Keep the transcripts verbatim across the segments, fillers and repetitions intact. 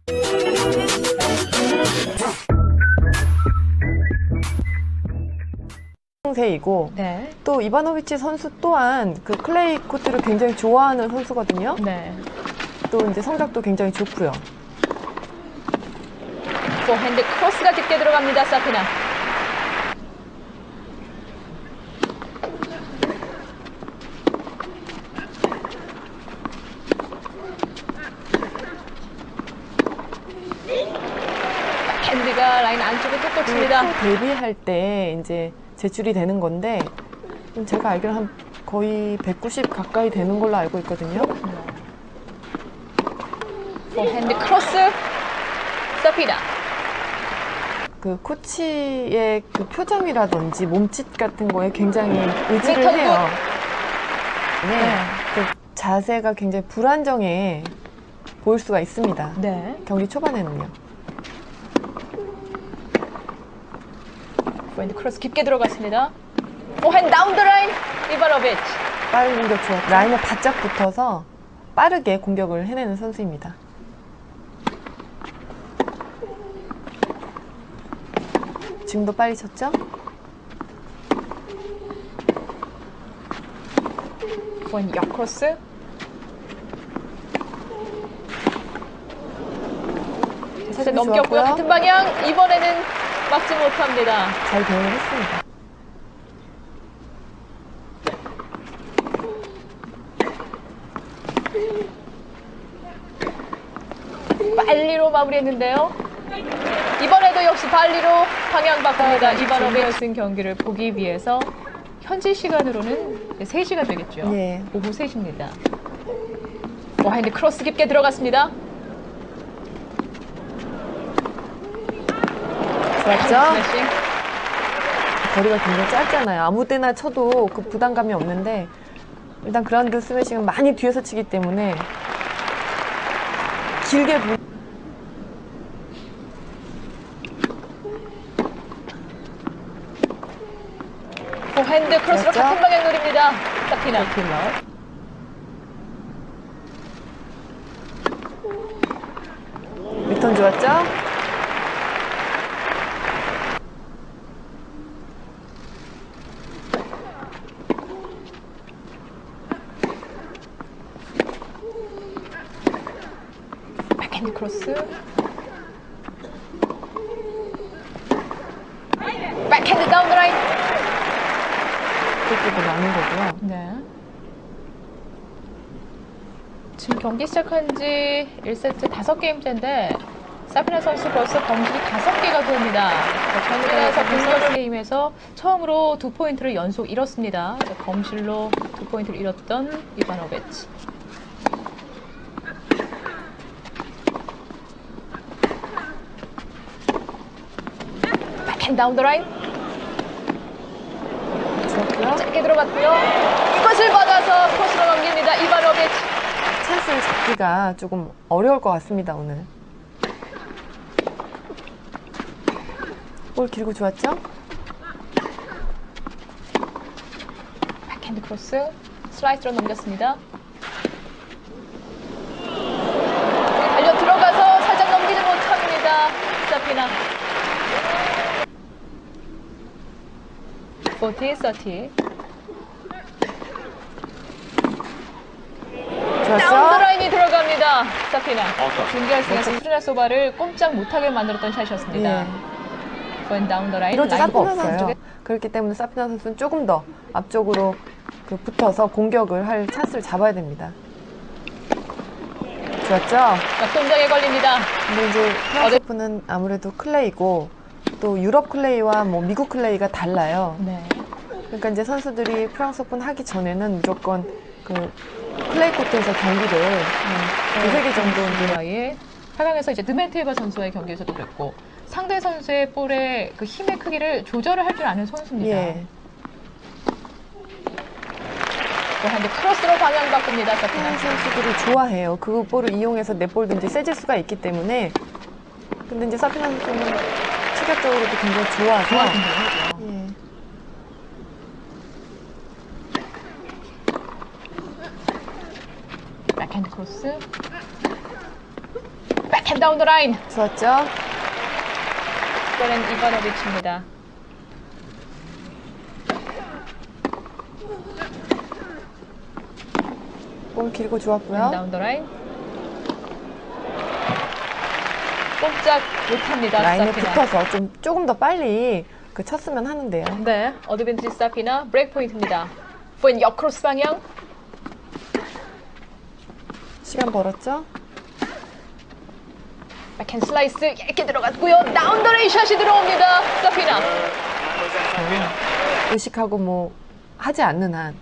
세이고 네. 또 이바노비치 선수 또한 그 클레이 코트를 굉장히 좋아하는 선수거든요. 네. 또 이제 성적도 굉장히 좋고요. 포핸드 크로스가 깊게 들어갑니다. 사피나. 핸드가 라인 안쪽에 톡톡 칩니다. 그 데뷔할 때 이제 제출이 되는 건데 제가 알기로 한 거의 백구십 가까이 되는 걸로 알고 있거든요. 포핸드 크로스. 사피나. 그 코치의 그 표정이라든지 몸짓 같은 거에 굉장히 의지를 리턴 해요. 굿. 네. 네. 그 자세가 굉장히 불안정해 보일 수가 있습니다. 네. 경기 초반에는요. 포핸드 크로스 깊게 들어갔습니다. 포핸드 다운 더 라인. 이바노비치. 빠른 공격 좋아. 라인에 바짝 붙어서 빠르게 공격을 해내는 선수입니다. 지금도 빨리 쳤죠? 포핸드 역크로스. 살짝 넘겼고요. 좋았고요. 같은 방향. 이번에는 막지 못합니다. 잘 대응을 했습니다. 발리로 마무리했는데요. 이번에도 역시 발리로 방향 바꿉니다. 이바노비치 경기를 보기 위해서 현지 시간으로는 세 시가 되겠죠. 예. 오후 세 시입니다. 포핸드 크로스 깊게 들어갔습니다. 좋았죠? 스매싱. 거리가 굉장히 짧잖아요. 아무 때나 쳐도 그 부담감이 없는데 일단 그라운드 스매싱은 많이 뒤에서 치기 때문에 길게 부... 포핸드 크로스로 맞죠? 같은 방향 노립니다. 사피나. 리턴 좋았죠? 백핸드 크로스. 백핸드 다운 더 라인. 그것도 많은 거고요. 네. 지금 경기 시작한 지 일 세트 다섯 게임째인데 사피나 선수 벌써 범실이 다섯 개가 됩니다. 전반에서 공격 게임에서 처음으로 두 포인트를 연속 잃었습니다. 범실로 두 포인트를 잃었던 이바노비치. 백핸드 다운 더 라인. 좋았고요. 짧게 들어갔고요. 이것을 받아서 코스로 넘깁니다. 이바노비치. 찬스를 잡기가 조금 어려울 것 같습니다, 오늘. 볼 길고 좋았죠? 백핸드 크로스. 슬라이스로 넘겼습니다. 달려 들어가서 살짝 넘기지 못합니다. 사피나. 사십, 삼십. 다운 더 좋았죠? 라인이 들어갑니다. 사피나. 준결승에서 스트라소바를 꼼짝 못하게 만들었던 샷이었습니다. 예. 원 다운 더 라인. 이럴 때 라인 사피나 없어요. 선수 그렇기 때문에 사피나 선수는 조금 더 앞쪽으로 그 붙어서 공격을 할 찬스를 잡아야 됩니다. 좋았죠? 역동작에 걸립니다. 근데 이제 프랑스 오픈은 아무래도 클레이고 또 유럽 클레이와 뭐 미국 클레이가 달라요. 네. 그러니까 이제 선수들이 프랑스 오픈 하기 전에는 무조건 그 클레이 코트에서 경기를 음, 두세 개 정도 이제 아예 팔 강에서 이제 드멘테이바 선수와의 경기에서도 그랬고 상대 선수의 볼의 그 힘의 크기를 조절을 할 줄 아는 선수입니다. 예. 포핸드 크로스로 방향 바꿉니다. 사피나. 프랑스 선수들이 좋아해요. 그 볼을 이용해서 내 볼도 이제 세질 수가 있기 때문에. 근데 이제 사피나 선수는 체격적으로도 굉장히 좋아서. 좋아하긴 하죠. 예. 백핸드 크로스. 백핸드 다운 더 라인. 좋았죠? 이번엔 이바노비치입니다. 볼 길고 좋았고요. 다운 더 라인. 꼼짝 못합니다. 라인에 스타피나. 붙어서 좀 조금 더 빨리 그 쳤으면 하는데요. 네, 어드밴티지 스타피나 브레이크 포인트입니다. 포인 역크로스 방향. 시간 벌었죠? 백핸드 슬라이스 얇게 들어갔고요. 다운 더 레인 샷이 들어옵니다. 스타피나. 의식하고 뭐 하지 않는 한.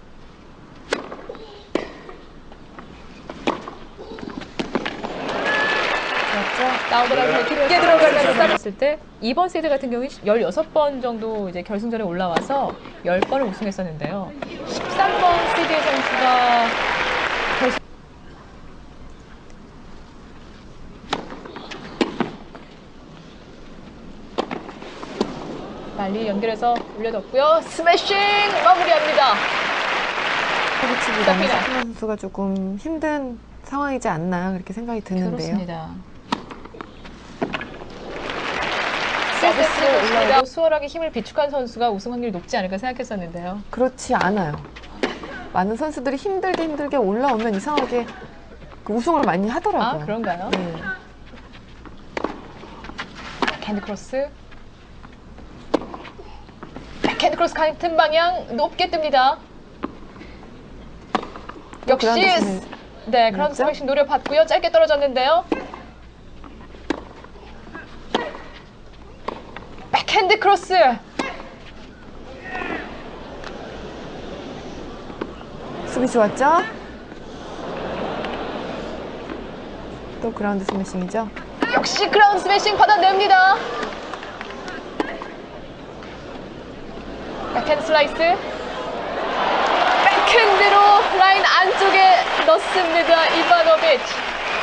좋았죠? 다운 더 라인 깊게 들어가면서 스타트했을 때 이번 세트 같은 경우에 열여섯 번 정도 이제 결승전에 올라와서 열 번을 우승했었는데요. 십삼 번 시드의 선수가 결승 빨리 연결해서 올려뒀고요. 스매싱 마무리합니다. 코비치보다는 스타피나. 사피나 선수가 조금 힘든 상황이지 않나 그렇게 생각이 드는데요. 그렇습니다. 서비스 올라오고 수월하게 힘을 비축한 선수가 우승 확률이 높지 않을까 생각했었는데요. 그렇지 않아요. 많은 선수들이 힘들게 힘들게 올라오면 이상하게 그 우승을 많이 하더라고요. 아, 그런가요? 네. 백핸드 크로스. 백핸드 크로스 같은 방향 높게 뜹니다. 역시 그라운드 네, 그라운드 맞죠? 스매싱 노려봤고요. 짧게 떨어졌는데요. 백핸드 크로스. 수비 좋았죠? 또 그라운드 스매싱이죠? 역시 그라운드 스매싱 받아냅니다. 백핸드 슬라이스. 백핸드로 라인 안쪽에 넣습니다. 이바노비치.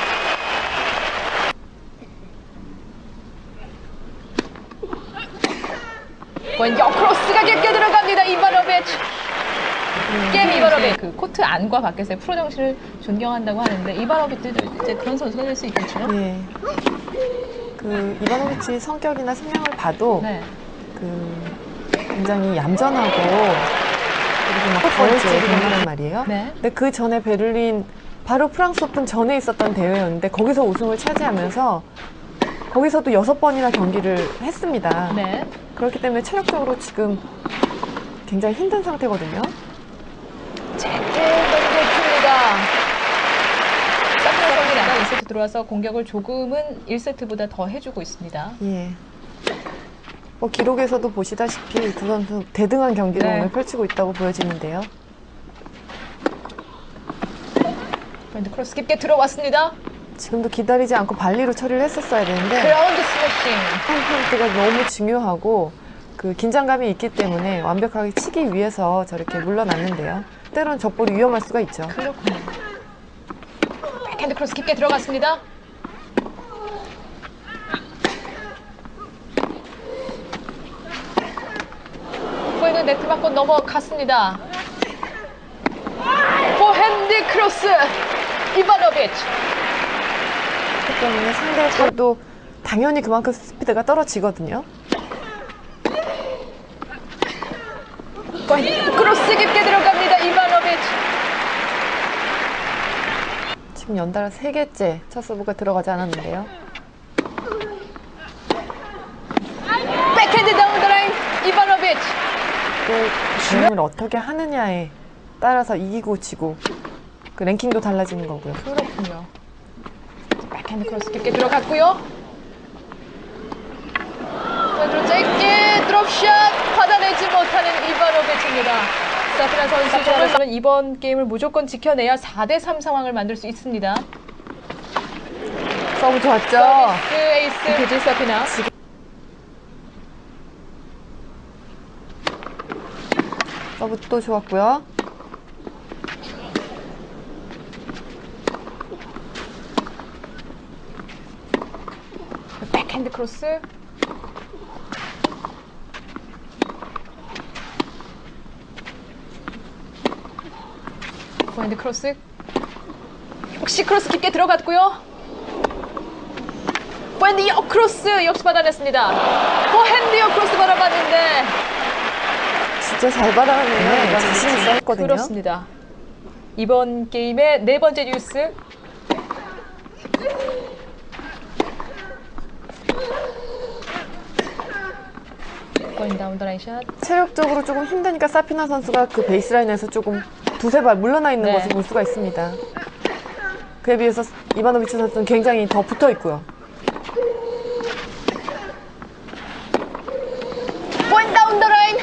왼쪽 크로스가 깊게 들어갑니다. 이바노비치. 게임 이바노비치. 그 코트 안과 밖에서의 프로 정신을 존경한다고 하는데 이바노비치도 이제 그런 선수가 될 수 있겠죠. 예. 그 이바노비치 성격이나 성향을 봐도 네. 그 굉장히 얌전하고 그리고 막 가을지 그런 말이에요. 네. 근데 그 전에 베를린 바로 프랑스 오픈 전에 있었던 대회였는데 거기서 우승을 차지하면서 거기서도 여섯 번이나 경기를 했습니다. 네. 그렇기 때문에 체력적으로 지금 굉장히 힘든 상태거든요. 제게 넘겨줍니다. 사피나 선수가 이 세트 들어와서 공격을 조금은 일 세트보다 더 해주고 있습니다. 예. 뭐 기록에서도 보시다시피 두 선수 대등한 경기를 네. 오늘 펼치고 있다고 보여지는데요. 밴드 크로스 깊게 들어왔습니다. 지금도 기다리지 않고 발리로 처리를 했었어야 되는데 그라운드 스매싱. 한 포인트가 너무 중요하고 그 긴장감이 있기 때문에 완벽하게 치기 위해서 저렇게 물러났는데요. 때로는 적볼이 위험할 수가 있죠. 그렇군요. 백핸드 크로스 깊게 들어갔습니다. 포인트 네트 맞고 넘어갔습니다. 포핸드 크로스. 이바노비치. 그렇기 때문에 상대의 볼도 당연히 그만큼 스피드가 떨어지거든요. 포핸드 크로스 깊게 들어갑니다. 이바노비치. 지금 연달아 세 개째 첫 서브가 들어가지 않았는데요. 백핸드 다운 더 라인. 이바노비치. 또 게임을 어떻게 하느냐에 따라서 이기고 지고 그 랭킹도 달라지는 거고요. 그렇군요. 백핸드 크로스 깊게 들어갔고요. 왼으로 짧게 드롭샷 받아내지 못하는 이바노비치입니다. 사피나 선수는 이번 게임을 무조건 지켜내야 사 대 삼 상황을 만들 수 있습니다. 서브 좋았죠? 서비스 에이스 베지 사피나. 서브 또 좋았고요. 백핸드 크로스. 포핸드 크로스. 역시 크로스 깊게 들어갔고요. 포핸드 역크로스 역시 받아냈습니다. 포핸드 역크로스 받아봤는데 진짜 잘 받아내요. 자신 있어 했거든요. 그렇습니다. 이번 게임의 네 번째 뉴스. 포핸드 다운 더 라인 샷. 체력적으로 조금 힘드니까 사피나 선수가 그 베이스라인에서 조금 두세 발 물러나 있는 네. 것을 볼 수가 있습니다. 그에 비해서 이바노비치 선수는 굉장히 더 붙어 있고요. 포핸드 다운 더 라인.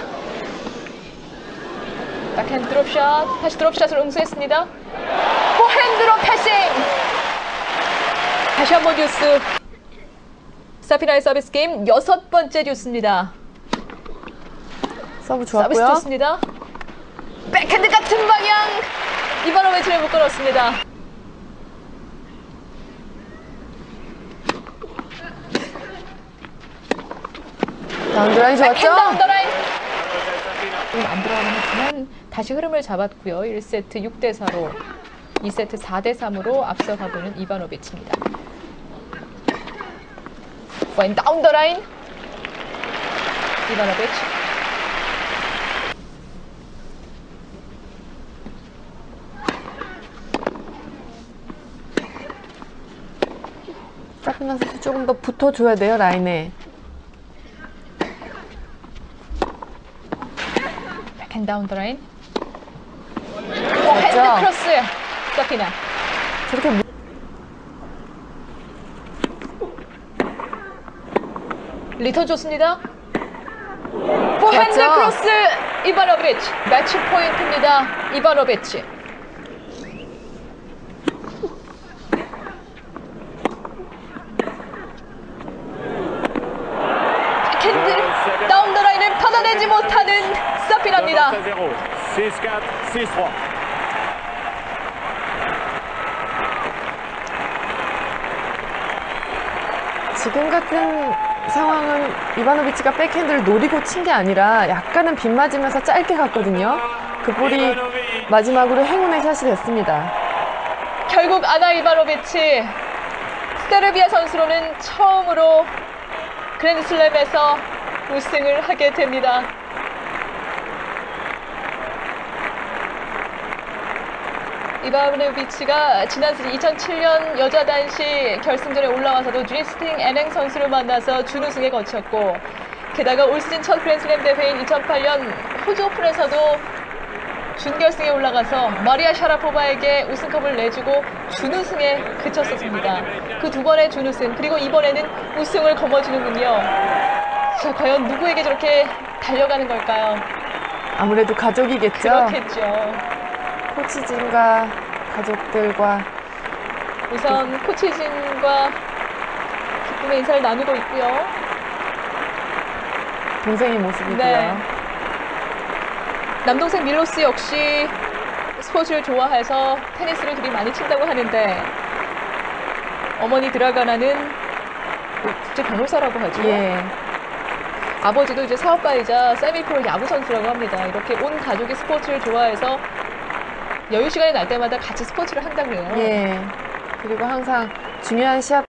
백핸드 드롭샷. 다시 드롭샷을 응수했습니다. 포핸드로 패싱. 다시 한번 뉴스. 사피나의 서비스 게임 여섯 번째 뉴스입니다. 서브 서비스 좋았고요. 좋습니다. 백핸드 같은 방향. 이바노비치를 묶어놓습니다. 다운드라인 좋았죠? 백핸드 다운 더 라인. 안 들어가긴 했지만 다시 흐름을 잡았고요. 일 세트 육 대 사로 이 세트 사 대 삼으로 앞서가고 있는 이바노비치입니다. 포핸드 다운 더 라인. 이바노비치. 사피나 선수 조금 더 붙어줘야 돼요, 라인에. 백핸드 다운 더 라인. 포핸드 맞죠? 크로스. 사피나. 저렇게 무- 리턴 좋습니다. 포핸드 맞죠? 크로스. 이바노비치. 매치 포인트입니다. 이바노비치. 백핸드 다운 더 라인을 받아내지 못하는 사피나입니다. six quatre, six trois. 지금 같은 상황은 이바노비치가 백핸드를 노리고 친 게 아니라 약간은 빗 맞으면서 짧게 갔거든요. 그 볼이 마지막으로 행운의 샷이 됐습니다. 결국 아나 이바노비치 세르비아 선수로는 처음으로 그랜드슬램에서 우승을 하게 됩니다. 이바노비치가 지난 이천칠 년 여자 단식 결승전에 올라와서도 주리스팅 애냉 선수를 만나서 준우승에 거쳤고, 게다가 올 시즌 첫 그랜드슬램 대회인 이천팔 년 호주 오픈에서도 준결승에 올라가서 마리아 샤라포바에게 우승컵을 내주고 준우승에 그쳤었습니다. 그 두 번의 준우승, 그리고 이번에는 우승을 거머쥐는군요. 자, 과연 누구에게 저렇게 달려가는 걸까요? 아무래도 가족이겠죠. 그렇겠죠. 코치진과 가족들과 우선 코치진과 기쁨의 인사를 나누고 있고요. 동생의 모습이고요. 네. 남동생 밀로스 역시 스포츠를 좋아해서 테니스를 둘이 많이 친다고 하는데, 어머니 드라가나는 국제 변호사라고 하죠. 예. 아버지도 이제 사업가이자 세미프로 야구 선수라고 합니다. 이렇게 온 가족이 스포츠를 좋아해서 여유 시간이 날 때마다 같이 스포츠를 한다고 해요. 예. 그리고 항상 중요한 시합